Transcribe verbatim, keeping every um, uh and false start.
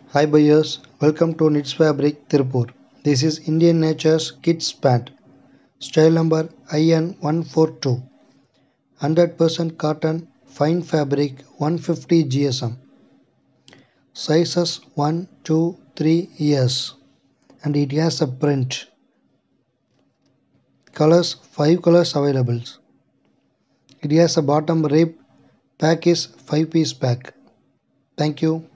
Hi buyers, welcome to Knits Fabric Tirupur. This is Indian Nature's Kids Pant, style number I N one forty-two, one hundred percent cotton, fine fabric, one hundred fifty G S M, sizes one, two, three years, and it has a print. Colors, five colors available. It has a bottom rib, pack is five piece pack. Thank you.